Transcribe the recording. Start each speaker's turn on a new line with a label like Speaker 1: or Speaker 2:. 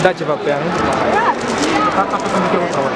Speaker 1: Da ceva pe ea, nu? Apa să nu te